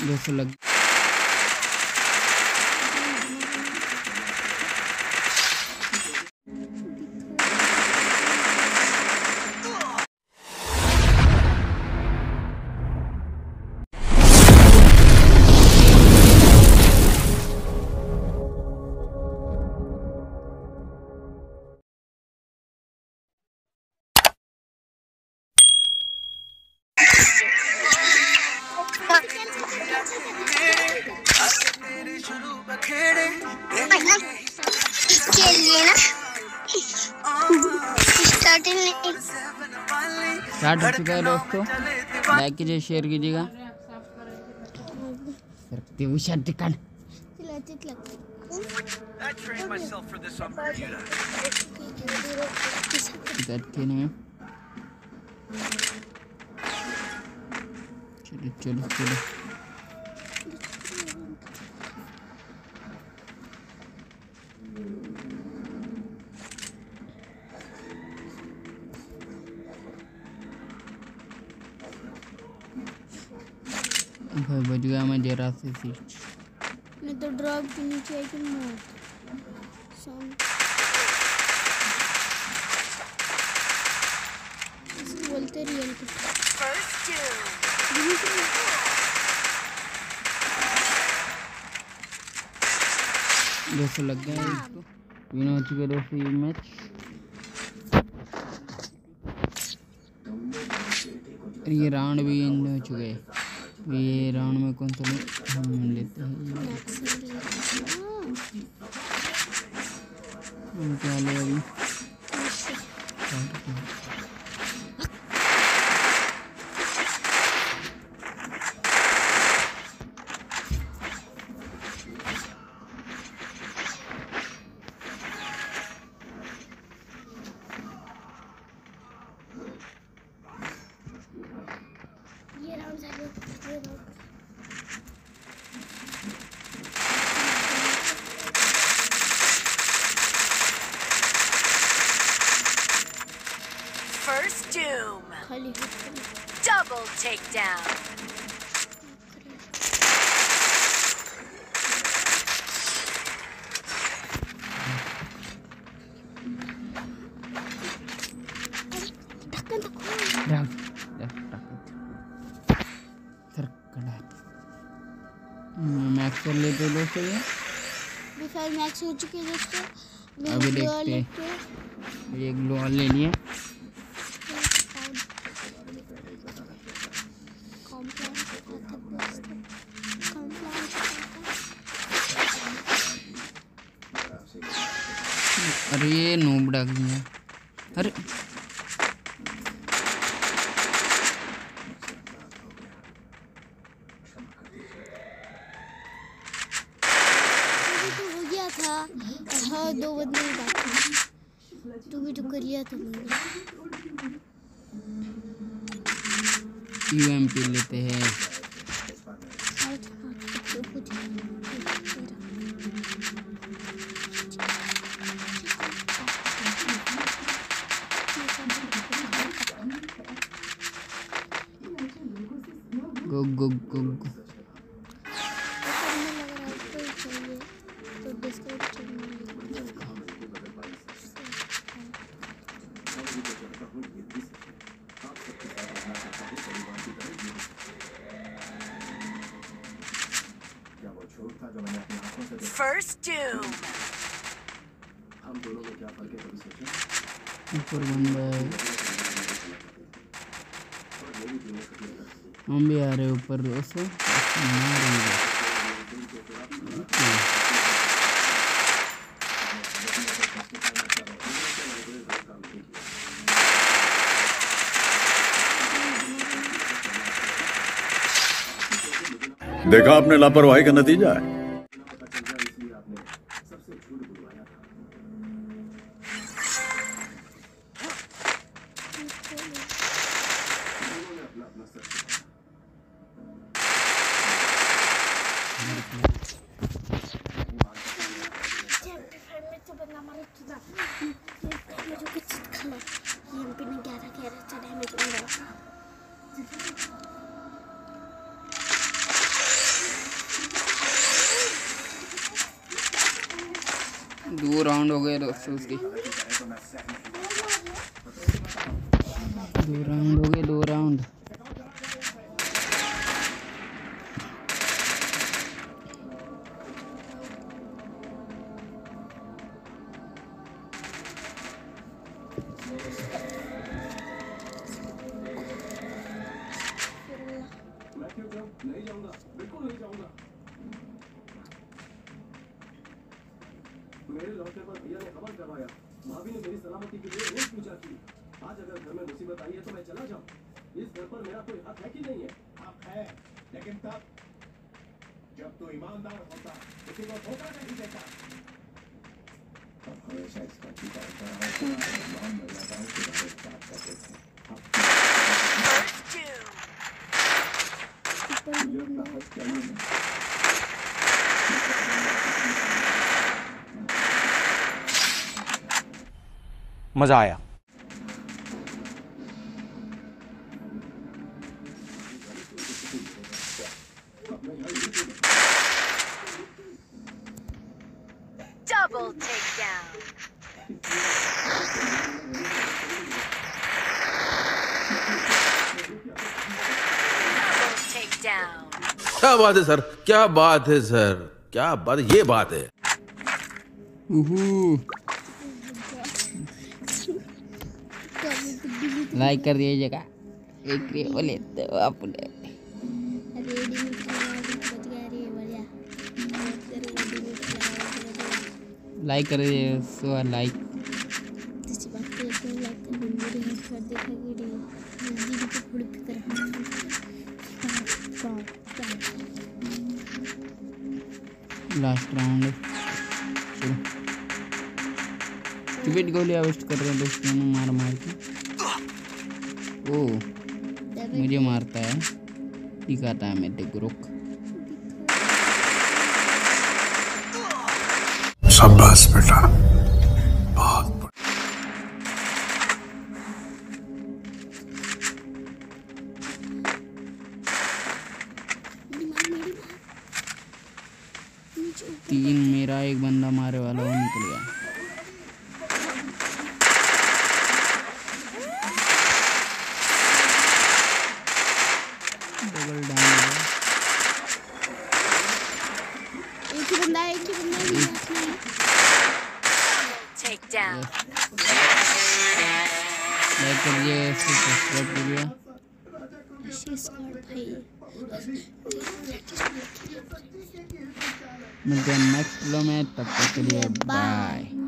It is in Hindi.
जैसे लग स्टार्ट हो चुका है दोस्तों। लाइक कीजिए, शेयर कीजिएगा। चलो चलो चलो। भाई बच गया मैं जरा से सीट। मैं तो ड्रॉप के नीचे आई थी मौत। बोलते रियल जैसे लग गया इसको। विन हो चुके दोस्तों ये मैच। ये राउंड भी एंड हो चुके हैं। ये राउंड में कौन सा हम लेते हैं? हम क्या ले अभी? First doom. Double takedown. Max कर लेते दोस्तों। ये मैक्स हो चुके हैं दोस्तों। अभी देखते हैं। ये ग्लो ले लिए। अरे ये नूब डाल दिया। अरे हाँ, 2 बंदे बाकी तू भी तो करिया था। यूएमपी लेते हैं। गो गो गो गो। First doom. ऊपर बंदा है। हम भी आ रहे ऊपर दोस्तों। देखा आपने लापरवाही का नतीजा है। राउंड हो गए दोस्तों उसके। 2 राउंड हो गए, 2 राउंड। नहीं जाऊंगा, बिल्कुल नहीं जाऊंगा। मेरे लौटने पर भैया ने खबर करवाया। भाभी ने मेरी सलामती के लिए रोज पूछा की आज अगर घर में मुसीबत आई है तो मैं चला जाऊं। इस घर पर मेरा कोई हक है कि नहीं है? हक है, लेकिन तब जब तू ईमानदार होता, किसी को धोखा नहीं देता। अब हमेशा इसका पिता ईमान मिल जाता है कि बात करते थे। मजा आया। Double takedown. Double takedown. क्या बात है सर, क्या बात है सर, क्या बात, ये बात है। लाइक कर दीजिएगा। एक बोले तो अपने लाइक कर दीजिए। So like last round. चलो स्टूपिड गोलियां वेस्ट कर रहे हैं दोस्तों, मार मार के। ओ मुझे मारता है, दिखाता है मैं देखो। रुक, शाबाश बेटा, बहुत तीन मेरा, एक बंदा मारे वाला वो निकल गया। Double down. एक ही बंदा है। Takedown. लाइक करिए, सब्सक्राइब करिए। मिलते हैं नेक्स्ट वीडियो में, तब तक के लिए बाय।